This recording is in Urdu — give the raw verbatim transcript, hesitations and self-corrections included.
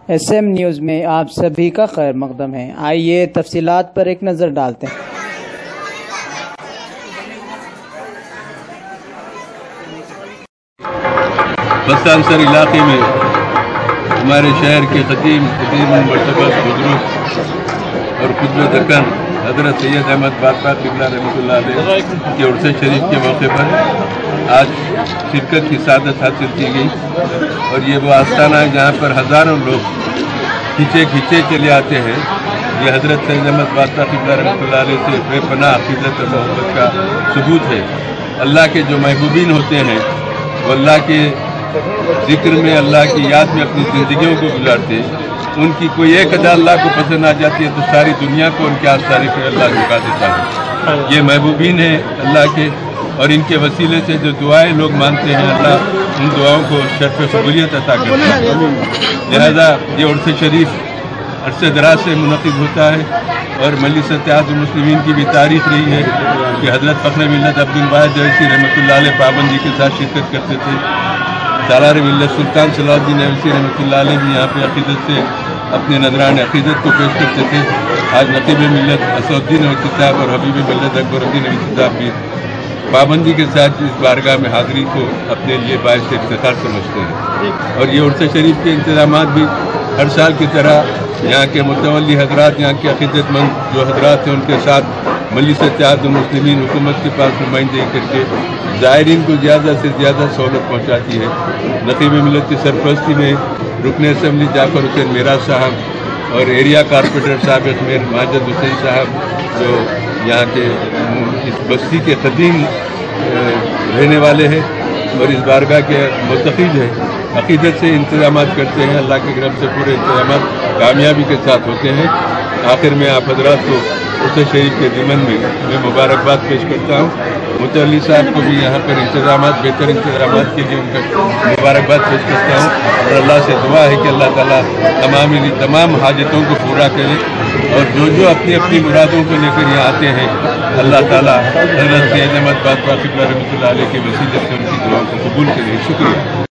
ایس ایم نیوز میں آپ سبھی کا خیر مقدم ہے۔ آئیے تفصیلات پر ایک نظر ڈالتے ہیں۔ بستانسر علاقے میں ہمارے شہر کے قدیم قدیم مرتبہ بزرگ اور قطب دکن حضرت سید احمد بادشاہ قبلہ رحمۃ اللہ علیہ کے عرس شریف کے موقع پر آج شرکت کی سعادت حاصل کی گئی، اور یہ وہ آستانہ ہے جہاں پر ہزاروں لوگ کھینچے کھینچے چلے آتے ہیں۔ یہ حضرت سید احمد بادشاہ قبلہ رحمۃ اللہ علیہ سے بے پناہ عقیدت اور محبت کا ثبوت ہے۔ اللہ کے جو محبوبین ہوتے ہیں وہ اللہ کے ذکر میں، اللہ کی یاد میں اپنی زندگیوں کو گزارتے ہیں۔ ان کی کوئی ایک ادا اللہ کو پسند آ جاتی ہے تو ساری دنیا کو ان کے آستانے پہ اللہ جھکا دیتا ہے۔ یہ محبوبین ہیں اللہ کے، اور ان کے وسیلے سے جو دعائیں لوگ مانتے ہیں اللہ ان دعاؤں کو شرف قبولیت عطا کرتا ہے۔ لہذا یہ عرس شریف عرصے دراز سے منعقد ہوتا ہے، اور مجلس اتحاد المسلمین کی بھی تاریخ رہی ہے کہ حضرت فخر ملت عبد الواحد اویسی رحمۃ اللہ علیہ پابندی کے ساتھ شرکت کرتے تھے۔ سالار ملت سلطان صلاح الدین اویسی رحمۃ اللہ علیہ بھی یہاں پہ عقیدت سے اپنے نذران عقیدت کو پیش کرتے تھے۔ آج نقیب ملت اسد الدین اویسی صاحب اور حبیب ملت اکبر الدین اویسی صاحب بھی پابندی کے ساتھ اس بارگاہ میں حاضری کو اپنے لیے باعث افتخار سمجھتے ہیں، اور یہ عرس شریف کے انتظامات بھی ہر سال کی طرح یہاں کے متولی حضرات، یہاں کے عقیدت مند جو حضرات ہیں ان کے ساتھ مجلس اتحاد المسلمین حکومت کے پاس نمائندگی کر کے زائرین کو زیادہ سے زیادہ سہولت پہنچاتی ہے۔ نقیب ملت کی سرپرستی میں رکن اسمبلی جعفر حسین میراث صاحب اور ایریا کارپوریٹر سابق میر ماجد حسین صاحب جو یہاں کے اس بستی کے قدیم رہنے والے ہیں اور اس بارگاہ کے متقید ہیں، عقیدت سے انتظامات کرتے ہیں۔ اللہ کے کرم سے پورے انتظامات کامیابی کے ساتھ ہوتے ہیں۔ آخر میں آپ حضرات کو عرس شریف کے ضمن میں میں مبارکباد پیش کرتا ہوں۔ متولی صاحب کو بھی یہاں پر انتظامات بہتر انتظامات کے لیے ان کا مبارکباد پیش کرتا ہوں، اور اللہ سے دعا ہے کہ اللہ تعالیٰ تمام تمام حاجتوں کو پورا کرے، اور جو جو اپنی اپنی مرادوں کو لے کر یہاں آتے ہیں اللہ تعالیٰ حضرت سید احمد بادشاہ قبلہ رحمۃ اللہ علیہ کے وسیلے سے ان کی دعاؤں کو قبول کرے۔ شکریہ۔